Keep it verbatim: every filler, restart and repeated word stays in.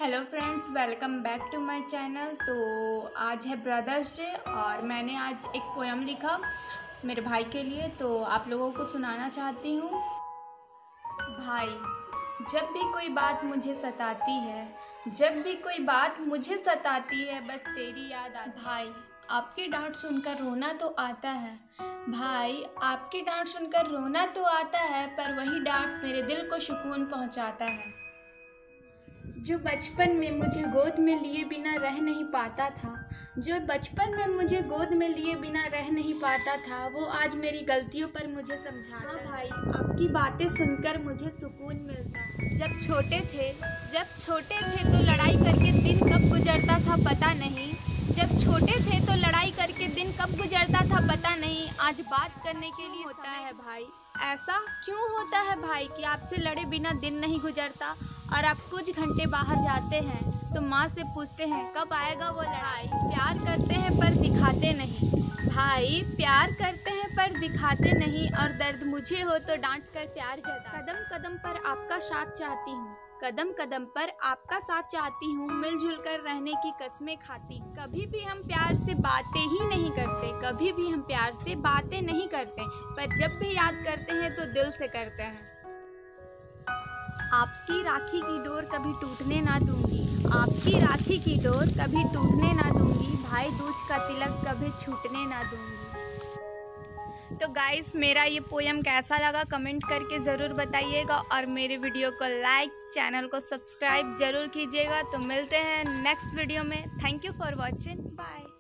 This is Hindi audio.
Hello friends, welcome back to my channel. तो आज है ब्रदर्स डे और मैंने आज एक पोयम लिखा मेरे भाई के लिए, तो आप लोगों को सुनाना चाहती हूँ। भाई, जब भी कोई बात मुझे सताती है, जब भी कोई बात मुझे सताती है, बस तेरी याद आती है। भाई, आपकी डांट सुनकर रोना तो आता है। भाई, आपकी डांट सुनकर रोना तो आता है, पर वही डांट मेरे दिल को सुकून पहुंचाता है। जो बचपन में मुझे गोद में लिए बिना रह नहीं पाता था, जो बचपन में मुझे गोद में लिए बिना रह नहीं पाता था, वो आज मेरी गलतियों पर मुझे समझाता है। भाई, आपकी बातें सुनकर मुझे सुकून मिलता है। जब छोटे थे जब छोटे थे तो लड़ाई करके दिन कब गुजरता था पता नहीं। जब छोटे थे तो लड़ाई करके दिन कब गुजरता था पता नहीं। आज बात करने के लिए होता है भाई। ऐसा क्यों होता है भाई कि आपसे लड़े बिना दिन नहीं गुजरता, और आप कुछ घंटे बाहर जाते हैं तो माँ से पूछते हैं कब आएगा वो लड़ाई। प्यार करते हैं पर दिखाते नहीं। भाई, प्यार करते हैं पर दिखाते नहीं, और दर्द मुझे हो तो डांट कर प्यार जता। कदम कदम पर आपका साथ चाहती हूँ, कदम कदम पर आपका साथ चाहती हूँ, मिलजुल कर रहने की कस्में खाती हूँ। कभी भी हम प्यार से बातें ही नहीं करते, कभी भी हम प्यार से बातें नहीं करते, पर जब भी याद करते हैं तो दिल से करते हैं। आपकी राखी की डोर कभी टूटने ना दूंगी, आपकी राखी की डोर कभी टूटने ना दूंगी, भाई दूज का तिलक कभी छूटने ना दूंगी। तो गाइस, मेरा ये पोयम कैसा लगा कमेंट करके ज़रूर बताइएगा, और मेरे वीडियो को लाइक, चैनल को सब्सक्राइब ज़रूर कीजिएगा। तो मिलते हैं नेक्स्ट वीडियो में। Thank you for watching, bye.